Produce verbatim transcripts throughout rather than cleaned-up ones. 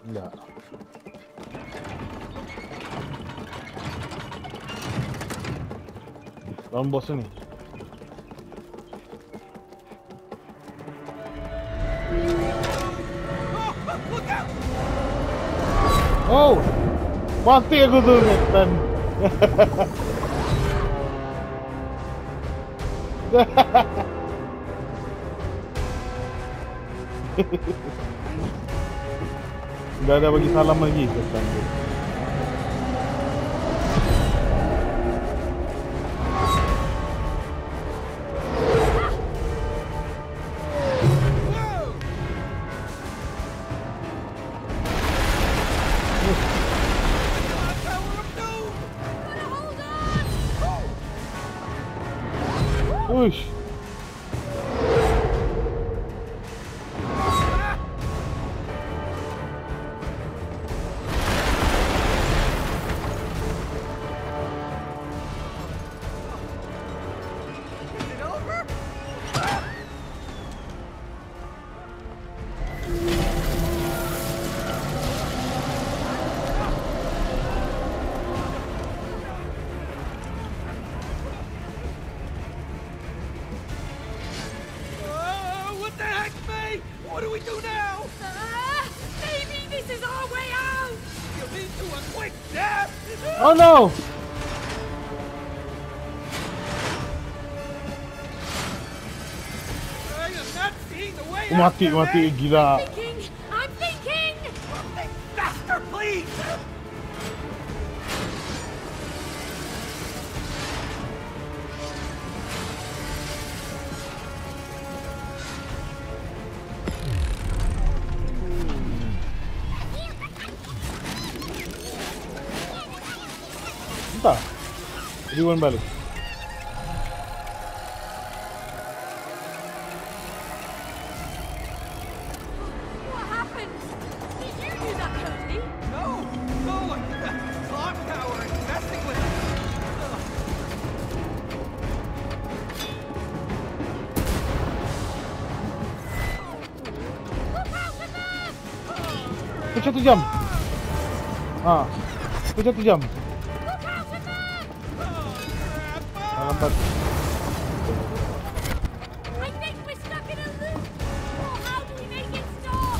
Enggak. Lawan bos ni. Oh, mati aku tu Nathan. Enggak ada bagi salam lagi Nathan. Uish. What do we do now? Uh, maybe this is our way out! You lead to a quick death! Oh no! I am not seeing the way Mati, out. mati, gila. I'm thinking! I'm thinking! Think faster, please! Entah. Rewind balik. What happened? Did you do that, Cody? No! No! I think that clock tower is messing with us! Look out for them! Pencet tu jam. Ah. Pencet tu jam. Look out for them! Ah, lambat. I think we're stuck in a loop! Oh, how do we make it stop?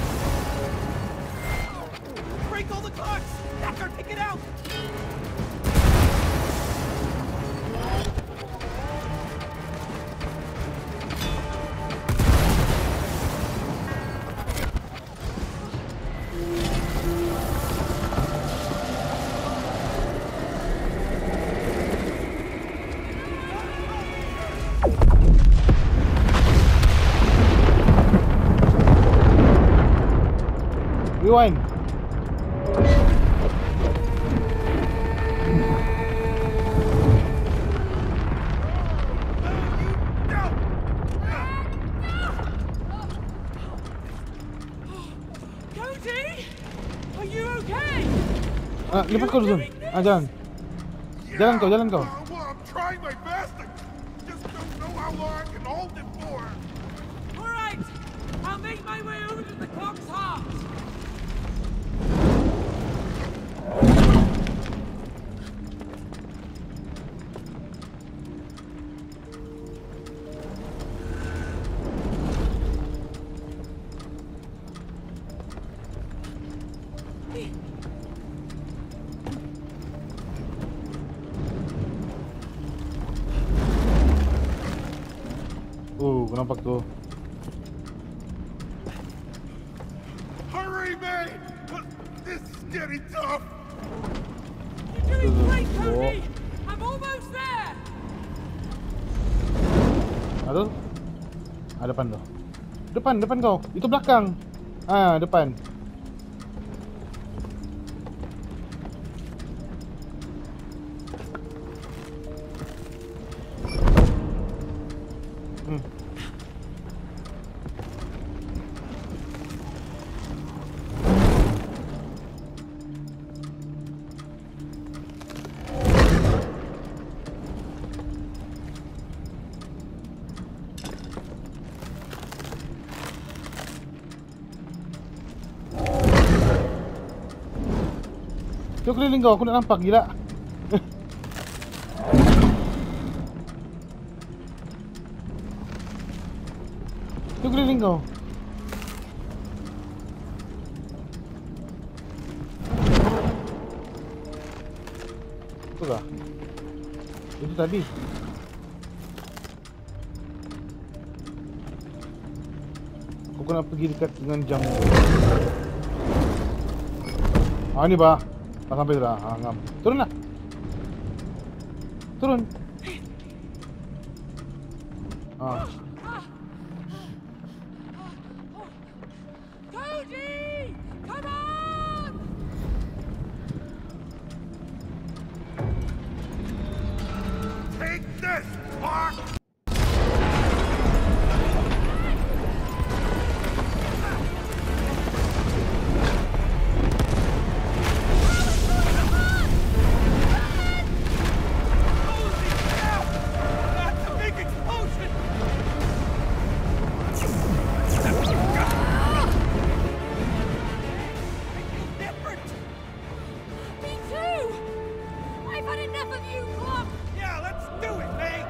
Break all the clocks! That's our ticket out! Rewind. Cody? Are you okay? Ah, lepas kau dulu. Ah, jalan. Jalan kau, jalan kau. Uh, well, I'm trying my best. I just don't know how long I can hold it for. Alright! I'll make my way over to the clock's heart! Oh, nampak tu. Hurry, man! This is getting tough. You're doing great, Oh. Cody! I'm almost there! Ada? Ah, depan tu. Depan, depan kau. Itu belakang. Ah, depan. Hmm. Jom keliling kau, aku nak nampak gila. Jom keliling kau. Itu kah? Itu tadi. Aku kena pergi dekat dengan jam. Ah ni bah. Dah sampai dah. Ha ngam. Turun lah. Turun. Ah. Cody! Come on! Take this, Mark! That's a big explosion! Different! Me too! I've had enough of you, Clock! Yeah, let's do it, May!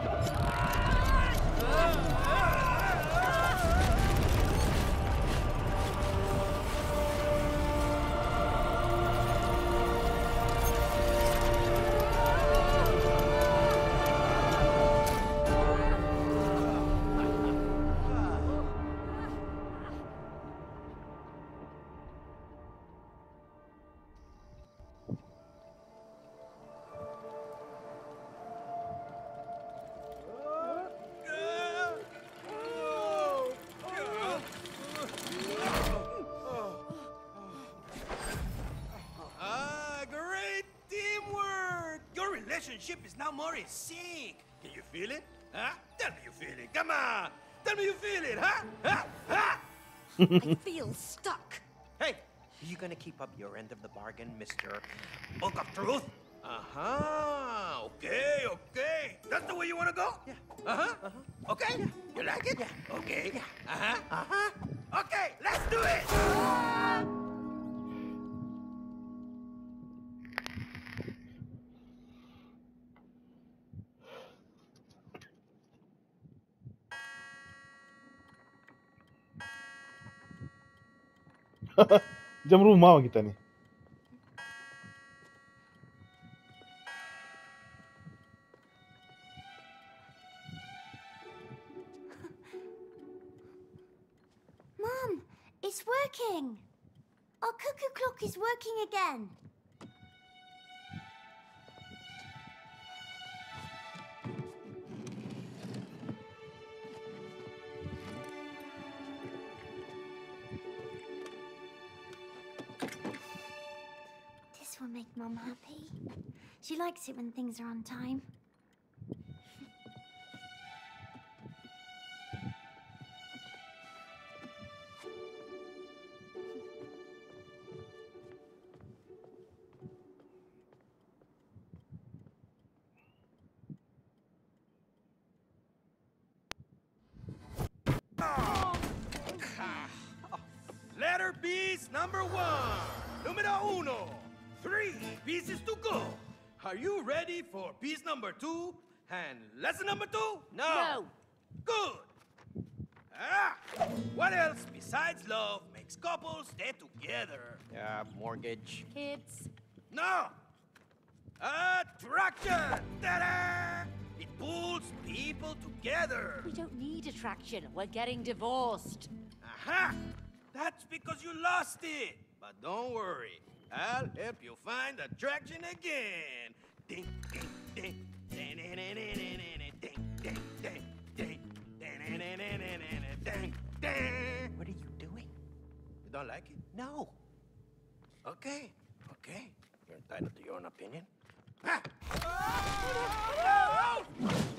Ah, great teamwork! Your relationship is now more in sync. Can you feel it? Huh? Tell me you feel it. Come on. Tell me you feel it, huh? Huh? Huh? I feel stuck. Hey, are you gonna keep up your end of the bargain, Mister Book of Truth? Uh-huh. Okay, okay. That's the way you wanna go? Yeah. Uh-huh. Uh-huh. Okay. You like it? Yeah. Okay. Yeah. Uh-huh. Uh-huh. Okay, let's do it! Jam rumah kita ni. Mum, it's working. Our cuckoo clock is working again. This will make Mum happy. She likes it when things are on time. Letter piece number one. Numero uno. Three pieces to go. Are you ready for piece number two? And lesson number two? No. Good. Ah, what else besides love makes couples stay together? Yeah, mortgage. Kids. No. Attraction. Ta-da! It pulls people together. We don't need attraction. We're getting divorced. Aha! That's because you lost it. But don't worry. I'll help you find attraction again. Ding, ding, ding. Ding, ding, ding, ding, ding, ding, ding, ding, ding, ding, ding. What are you doing? You don't like it? No. Okay, okay. You're entitled to your own opinion. Ah!